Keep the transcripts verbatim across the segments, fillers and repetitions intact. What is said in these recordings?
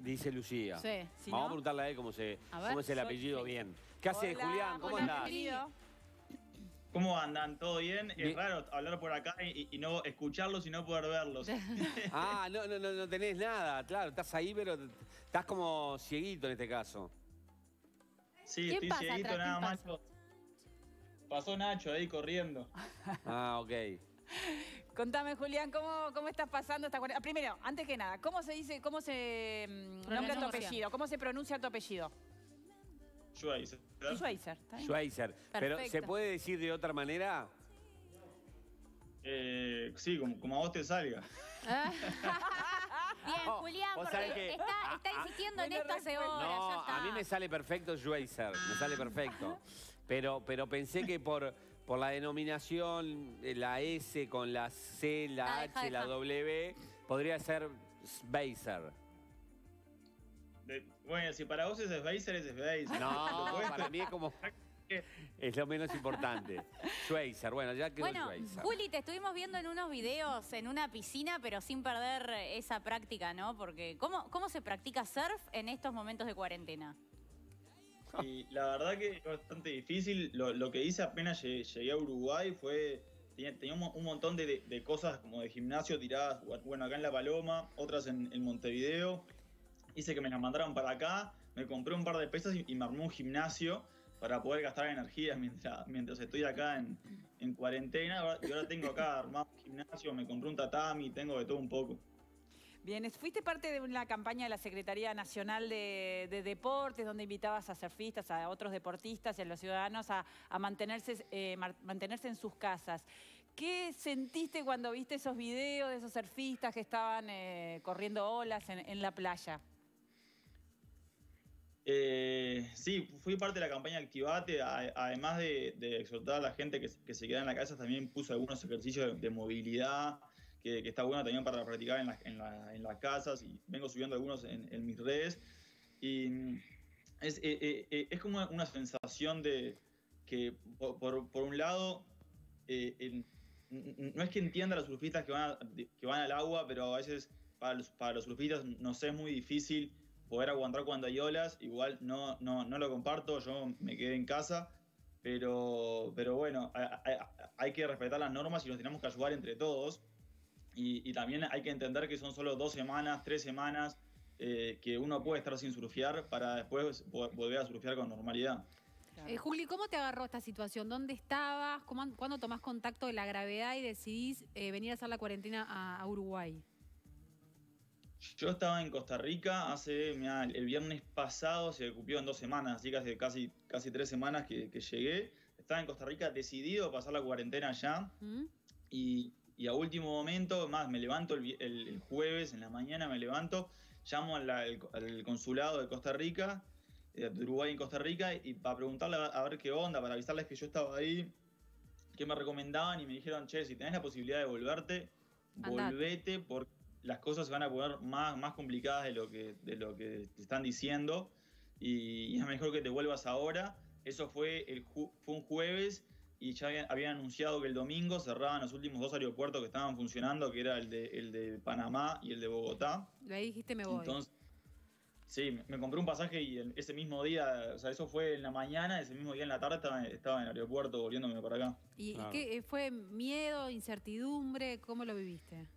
Dice Lucía. Sí, si Vamos no... a preguntarle a él cómo, se, A ver, cómo es el soy- apellido soy- bien. ¿Qué haces, Hola, Julián? ¿Cómo hola, andás? bienvenido. ¿Cómo andan? ¿Todo bien? Bien. Es raro hablar por acá y, y no escucharlos y no poder verlos. Ah, no, no, no, no tenés nada, claro, estás ahí, pero estás como cieguito en este caso. Sí, ¿Quién estoy pasa cieguito atrás? nada ¿Quién más. pasa? Pasó Nacho ahí corriendo. Ah, ok. Contame, Julián, ¿cómo, cómo estás pasando esta cuarentena? Primero, antes que nada, ¿cómo se dice, cómo se mm, nombra tu Pronuncia. apellido? ¿Cómo se pronuncia tu apellido? Schweizer. Y Schweizer, ¿está bien? Schweizer. Pero, ¿se Perfecto. puede decir de otra manera? Eh, sí, como, como a vos te salga. Bien, No, Julián, vos porque sabés que- está, ah, está ah, insistiendo en buena esto hace respuesta. horas, ya No, está. a mí me sale perfecto Schweizer, me sale perfecto. Pero, pero pensé que por, por la denominación, eh, la S con la C, la Ah, deja, H, la deja. W, podría ser Schweizer. De- bueno, si para vos es Schweizer, es Schweizer. No, Lo puedes para mí es como... tener. Es lo menos importante. Schweizer, bueno, ya quedó Bueno, Schweizer. Juli, te estuvimos viendo en unos videos en una piscina, pero sin perder esa práctica, ¿no? Porque ¿cómo, cómo se practica surf en estos momentos de cuarentena? Y la verdad que es bastante difícil. Lo, lo que hice apenas llegué, llegué a Uruguay fue... Tenía, tenía un, mo- un montón de, de- de cosas como de gimnasio tiradas, bueno, acá en La Paloma, otras en, en Montevideo. Hice que me las mandaran para acá, me compré un par de pesas y, y me armé un gimnasio para poder gastar energía mientras, mientras estoy acá en, en cuarentena. Ahora- Y ahora tengo acá armado un gimnasio, me compré un tatami, tengo de todo un poco. Bien, fuiste parte de una campaña de la Secretaría Nacional de, de Deportes, donde invitabas a surfistas, a otros deportistas y a los ciudadanos a, a mantenerse, eh, mar- mantenerse en sus casas. ¿Qué sentiste cuando viste esos videos de esos surfistas que estaban eh, corriendo olas en, en la playa? Eh, sí, fui parte de la campaña Activate, a- además de, de exhortar a la gente que, se- que se queda en la casa, también puse algunos ejercicios de, de movilidad, que, que está bueno también para practicar en, la- en la- en las casas, y vengo subiendo algunos en, en mis redes. Y mm, es, eh, eh, eh, es como una sensación de que, por, por- por un lado, eh, el- n- n- no es que entienda a los surfistas que van, a- de- que van al agua, pero a veces para los, para los surfistas, no sé, es muy difícil poder aguantar cuando hay olas. Igual no, no, no lo comparto, yo me quedé en casa, pero, pero bueno, a- a- hay que respetar las normas y nos tenemos que ayudar entre todos. Y, y también hay que entender que son solo dos semanas, tres semanas eh, que uno puede estar sin surfear para después vo- volver a surfear con normalidad. Eh, Juli, ¿cómo te agarró esta situación? ¿Dónde estabas? ¿Cómo, ¿Cuándo tomás contacto de la gravedad y decidís eh, venir a hacer la cuarentena a, a Uruguay? Yo estaba en Costa Rica hace, mirá, el viernes pasado, se cumplió en dos semanas, así que hace casi, casi tres semanas que, que llegué. Estaba en Costa Rica decidido a pasar la cuarentena allá. ¿Mm? Y, y a último momento, más, me levanto el, vi- el- el jueves, en la mañana me levanto, llamo al, al- al consulado de Costa Rica, eh, de Uruguay en Costa Rica, y para preguntarle a, a ver qué onda, para avisarles que yo estaba ahí, qué me recomendaban, y me dijeron, che, si tenés la posibilidad de volverte, Andate. volvete, porque las cosas se van a poner más, más complicadas de lo, que, de lo que te están diciendo, y, y es mejor que te vuelvas ahora. Eso fue, el ju- fue un jueves, y ya habían, habían anunciado que el domingo cerraban los últimos dos aeropuertos que estaban funcionando, que era el de, el de Panamá y el de Bogotá. Ahí dijiste me voy. Entonces, sí, me, me compré un pasaje y el- ese mismo día, o sea, eso fue en la mañana, ese mismo día en la tarde estaba, estaba en el aeropuerto volviéndome para acá. ¿Y, y Claro. qué eh, fue miedo, incertidumbre? ¿Cómo lo viviste?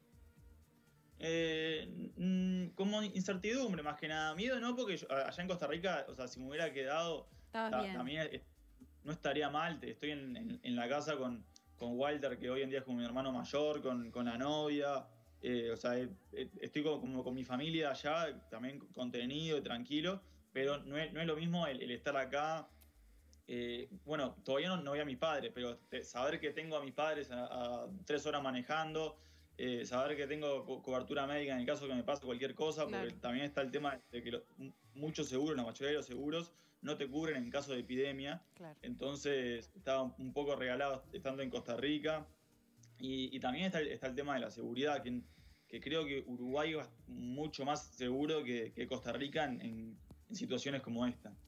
Eh, mm, como incertidumbre más que nada, miedo no, porque yo- allá en Costa Rica, o sea, si me hubiera quedado, Estabas ta- bien. también eh, no estaría mal. Te- estoy en, en- en la casa con, con Walter, que hoy en día es como mi hermano mayor, con, con la novia, eh, o sea, eh, eh, estoy como, como con mi familia allá, también contenido y tranquilo, pero no es, no es lo mismo el, el estar acá. Eh, bueno, todavía no, no voy a mis padres, pero te- saber que tengo a mis padres a, a tres horas manejando, eh, saber que tengo co- cobertura médica en el caso que me pase cualquier cosa, porque Claro. también está el tema de que lo- m- muchos seguros, la mayoría de los seguros, no te cubren en caso de epidemia. Claro. Entonces estaba un poco regalado estando en Costa Rica. Y, y también está el, está el tema de la seguridad, que, que creo que Uruguay es mucho más seguro que, que Costa Rica en, en- en situaciones como esta. Ujú.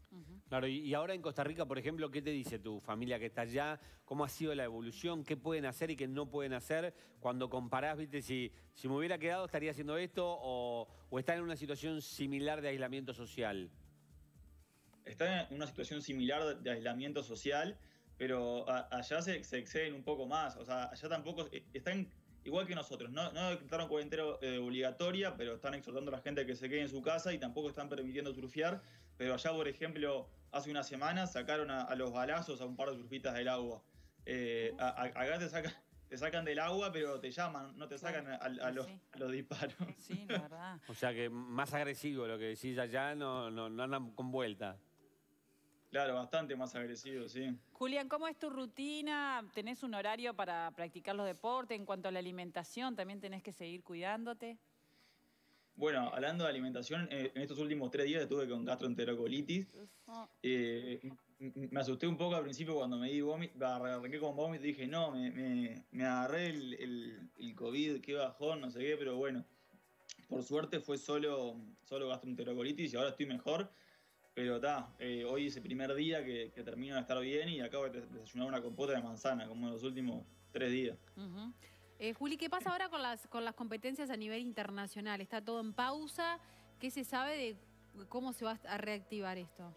Claro, y, y ahora en Costa Rica, por ejemplo, ¿qué te dice tu familia que está allá? ¿Cómo ha sido la evolución? ¿Qué pueden hacer y qué no pueden hacer? Cuando comparás, viste, si, si me hubiera quedado estaría haciendo esto o, o está en una situación similar de aislamiento social. Está en una situación similar de, de aislamiento social, pero a, allá se, se exceden un poco más. O sea, allá tampoco eh, están igual que nosotros. No, no decretaron cuarentena eh, obligatoria, pero están exhortando a la gente a que se quede en su casa y tampoco están permitiendo surfear. Pero allá, por ejemplo, hace unas semanas sacaron a, a los balazos a un par de surfistas del agua. Eh, a, a, acá te, saca, te sacan del agua, pero te llaman, no te sacan Claro. a, a los, Sí. a los disparos. Sí, la verdad. O sea que más agresivo lo que decís allá, no, no, no andan con vuelta. Claro, bastante más agresivo, sí. Julián, ¿cómo es tu rutina? ¿Tenés un horario para practicar los deportes? En cuanto a la alimentación, ¿también tenés que seguir cuidándote? Bueno, hablando de alimentación, eh, en estos últimos tres días estuve con gastroenterocolitis. Oh, Eh, m- m- me asusté un poco al principio cuando me di vómito, arranqué con vómito y dije, no, me, me, me agarré el, el, el COVID, qué bajón, no sé qué, pero bueno, por suerte fue solo, solo gastroenterocolitis y ahora estoy mejor. Pero está, eh, hoy es el primer día que, que termino de estar bien y acabo de desayunar una compota de manzana, como en los últimos tres días. ujú. Eh, Juli, ¿qué pasa ahora con las, con las competencias a nivel internacional? ¿Está todo en pausa? ¿Qué se sabe de cómo se va a reactivar esto?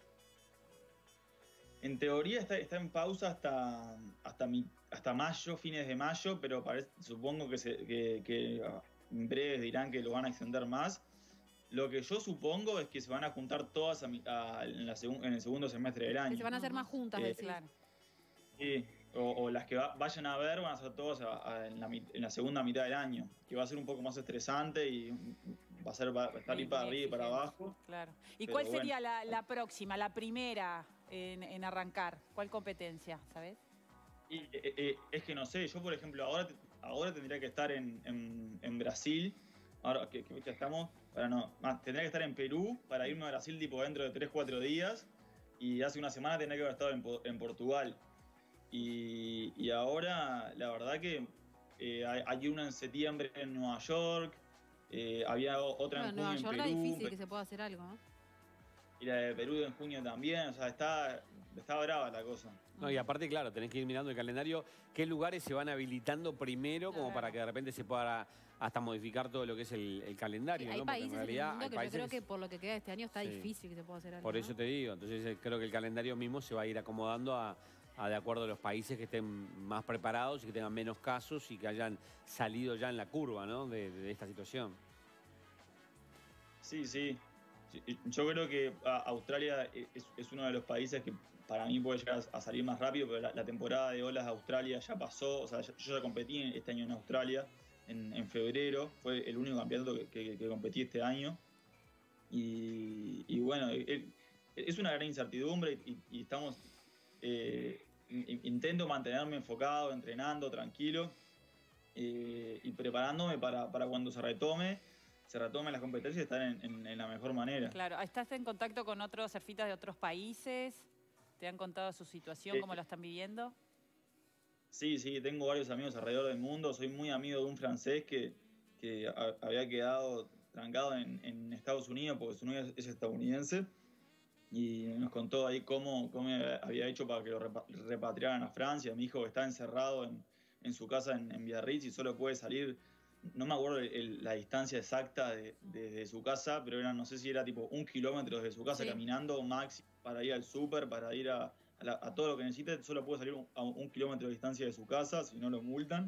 En teoría está, está en pausa hasta, hasta, mi- hasta mayo, fines de mayo, pero parece- supongo que, se, que, que, ah, en breves dirán que lo van a extender más. Lo que yo supongo es que se van a juntar todas a mi- a- en, la segun- en el segundo semestre del año. Que se van a hacer más juntas, Eh, decís. Claro. Sí, o, o las que va- vayan a ver van a ser todas a- a- en, la, mi- en la segunda mitad del año, que va a ser un poco más estresante y va a, ser, va a estar Muy- ir para muy arriba y para exigente. abajo. Claro. ¿Y Pero cuál bueno. sería la, la próxima, la primera en, en arrancar? ¿Cuál competencia, sabes? Y, eh, eh, es que no sé, yo por ejemplo ahora, te- ahora tendría que estar en, en- en Brasil, ahora que, que ya estamos, para no, más, tendría que estar en Perú para irme a Brasil tipo dentro de tres cuatro días y hace una semana tendría que haber estado en, Po- en Portugal. Y, y ahora la verdad que eh, hay, hay una en septiembre en Nueva York, eh, había o- otra Bueno, en en Nueva junio York en es Perú, difícil pe- que se pueda hacer algo, ¿no? y la de Perú en junio también, o sea, está, está brava la cosa. No, y aparte, claro, tenés que ir mirando el calendario, qué lugares se van habilitando primero, como Claro. para que de repente se pueda hasta modificar todo lo que es el, el calendario. Hay ¿no? Porque países en el realidad mundo hay que yo países creo que por lo que queda de este año está Sí. difícil que se pueda hacer algo. Por ¿no? eso te digo, entonces eh, creo que el calendario mismo se va a ir acomodando a, a de acuerdo a los países que estén más preparados y que tengan menos casos y que hayan salido ya en la curva, ¿no? de, de esta situación. Sí, sí. Sí, yo creo que a- Australia es, es uno de los países que para mí puede llegar a salir más rápido, pero la, la temporada de olas de Australia ya pasó. O sea, yo yo ya competí este año en Australia, en, en febrero. Fue el único campeonato que, que- que competí este año. Y, y bueno, eh, es una gran incertidumbre y, y estamos... eh, in- intento mantenerme enfocado, entrenando, tranquilo eh, y preparándome para, para cuando se retome, se retomen las competencias y estar en, en- en la mejor manera. Claro. ¿Estás en contacto con otros surfistas de otros países? ¿Te han contado su situación, Eh, cómo lo están viviendo? Sí, sí, tengo varios amigos alrededor del mundo. Soy muy amigo de un francés que, que ha- había quedado trancado en, en Estados Unidos porque su novia es, es estadounidense. Y nos contó ahí cómo, cómo había hecho para que lo repa- repatriaran a Francia. Mi hijo está encerrado en, en su casa en, en Biarritz y solo puede salir, no me acuerdo el- el- la distancia exacta de, desde su casa, pero era, no sé si era tipo un kilómetro desde su casa Sí. caminando, máximo, para ir al súper, para ir a, a la- a todo lo que necesite. Solo puede salir un- a un kilómetro de distancia de su casa, si no lo multan.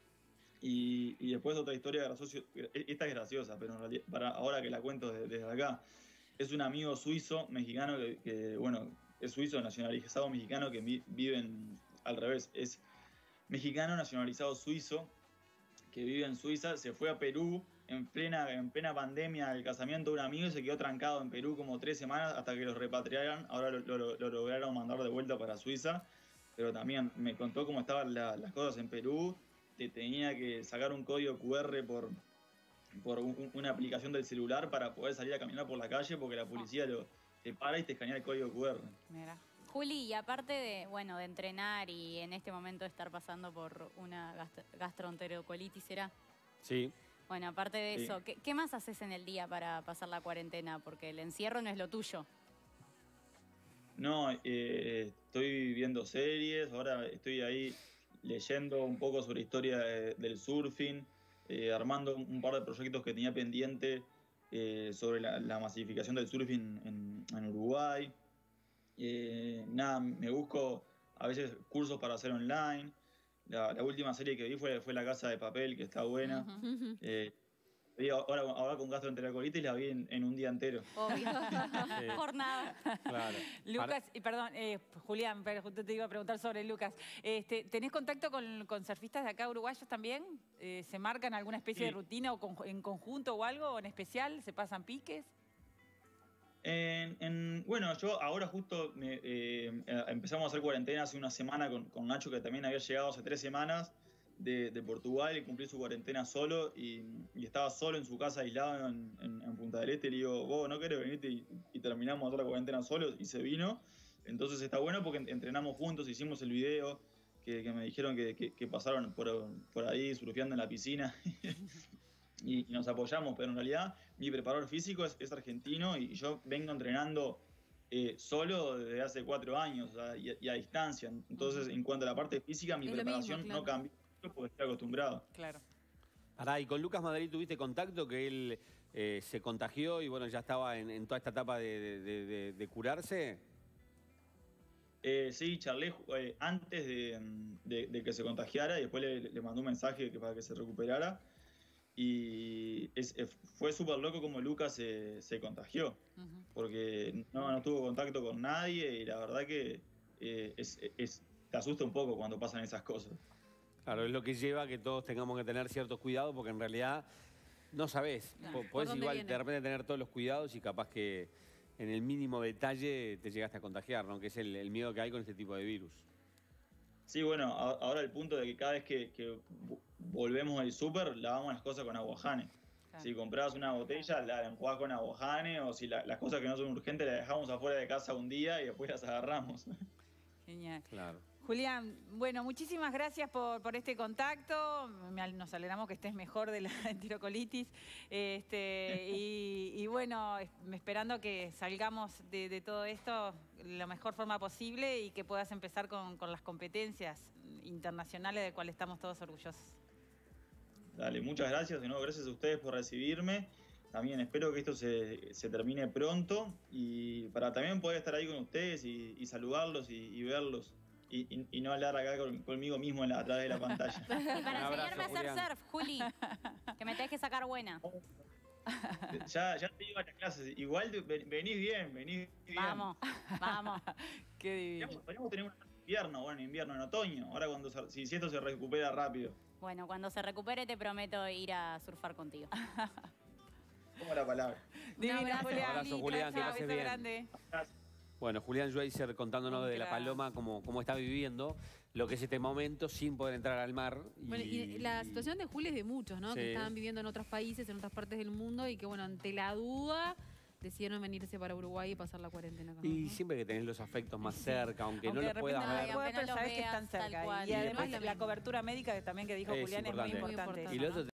Y, y después otra historia graciosa, esta es graciosa, pero en realidad, para ahora que la cuento desde, desde acá, es un amigo suizo, mexicano, que, que, bueno, es suizo nacionalizado mexicano que vi- vive en, al revés, es mexicano nacionalizado suizo, que vive en Suiza, se fue a Perú en plena, en plena pandemia al casamiento de un amigo y se quedó trancado en Perú como tres semanas hasta que los repatriaran. Ahora lo, lo- lo lograron mandar de vuelta para Suiza, pero también me contó cómo estaban la- las cosas en Perú. Te tenía que sacar un código cu erre por, por un- una aplicación del celular para poder salir a caminar por la calle porque la policía lo, te para y te escanea el código cu erre. Mira. Juli, y aparte de, bueno, de entrenar y en este momento estar pasando por una gastro- gastroenterocolitis, ¿será? Sí. Bueno, aparte de Sí. eso, ¿qué, qué más haces en el día para pasar la cuarentena? Porque el encierro no es lo tuyo. No, eh, estoy viendo series, ahora estoy ahí leyendo un poco sobre historia de- del surfing, eh, armando un par de proyectos que tenía pendiente eh, sobre la, la masificación del surfing en, en Uruguay. Eh, nada, me busco a veces cursos para hacer online. La, la última serie que vi fue, fue La Casa de Papel, que está buena. Ujú. Eh, vi ahora, ahora con gastroenterocolitis la vi en, en un día entero. Obvio. Sí. Jornada. Claro. Lucas, y perdón, eh, Julián, pero justo te iba a preguntar sobre Lucas. Este, ¿tenés contacto con, con surfistas de acá uruguayos también? Eh, ¿Se marcan alguna especie Sí. de rutina o con- en conjunto o algo o en especial? ¿Se pasan piques? En- en- bueno, yo ahora justo me, eh, eh, empezamos a hacer cuarentena hace una semana con, con Nacho, que también había llegado hace tres semanas de, de Portugal y cumplió su cuarentena solo y, y estaba solo en su casa aislado en, en- en Punta del Este. Le digo, vos no querés venirte y, y terminamos otra cuarentena solo y se vino. Entonces está bueno porque entrenamos juntos, hicimos el video que, que me dijeron que, que- que pasaron por, por ahí surfeando en la piscina. y, y nos apoyamos, pero en realidad mi preparador físico es, es argentino y yo vengo entrenando eh, solo desde hace cuatro años, o sea, y, a- y a distancia. Entonces, en cuanto a la parte física, mi Es lo mismo, preparación claro. no cambió mucho porque estoy acostumbrado. Claro. Pará, y con Lucas Madrid tuviste contacto, que él eh, se contagió y bueno, ya estaba en, en toda esta etapa de, de- de- de- de curarse. Eh, sí, charlé eh, antes de, de- de que se contagiara y después le, le mandé un mensaje que, para que se recuperara. Y es- eh, fue súper loco como Lucas se, se contagió, Ujú. porque no, no tuvo contacto con nadie y la verdad que eh, es, es- te asusta un poco cuando pasan esas cosas. Claro, es lo que lleva a que todos tengamos que tener ciertos cuidados porque en realidad no sabés. Claro. Po- Podés ¿Por dónde igual viene? de repente tener todos los cuidados y capaz que en el mínimo detalle te llegaste a contagiar, ¿no? Que es el, el miedo que hay con este tipo de virus. Sí, bueno, a- ahora el punto de que cada vez que, que vo- volvemos al súper, lavamos las cosas con aguajane. Claro. Si comprabas una botella, la enjuagás con aguajane, o si la- las cosas que no son urgentes las dejamos afuera de casa un día y después las agarramos. Genial. Claro. Julián, bueno, muchísimas gracias por, por este contacto. Me al- Nos alegramos que estés mejor de la enterocolitis. Este, y, y bueno, es- esperando que salgamos de, de todo esto de la mejor forma posible y que puedas empezar con, con las competencias internacionales de cuales estamos todos orgullosos. Dale, muchas gracias. De nuevo, gracias a ustedes por recibirme. También espero que esto se, se termine pronto y para también poder estar ahí con ustedes y, y saludarlos y, y verlos. Y, y- y no hablar acá con- conmigo mismo en la, a través de la pantalla. Y para Un abrazo, enseñarme a hacer Julián. surf, Juli. Que me tenés que sacar buena. ya, ya te iba a las clases. Igual te- ven- venís bien, venís bien. Vamos, vamos. Qué divino. Podríamos, podríamos tener un invierno, bueno, en invierno, en otoño. Ahora cuando se- si, si esto se recupera rápido. Bueno, cuando se recupere te prometo ir a surfar contigo. Como la palabra. Divino, abrazo, Julián. abrazo, Julián, que Chao, pases beso bien. grande. Bueno, Julián Schweizer contándonos Un de La crack. Paloma cómo, cómo está viviendo lo que es este momento sin poder entrar al mar. Bueno, y la situación de Juli es de muchos, ¿no? Sí. Que estaban viviendo en otros países, en otras partes del mundo y que, bueno, ante la duda decidieron venirse para Uruguay y pasar la cuarentena acá. Y siempre que tenés los afectos más cerca, aunque, Aunque no de los puedas repente no ver. lo puedas, Aunque no pero los sabés que veas están tal cerca. cual. Y Y además después- la cobertura médica que también que dijo Es Julián es muy importante. importante. Muy importante. Y lo otro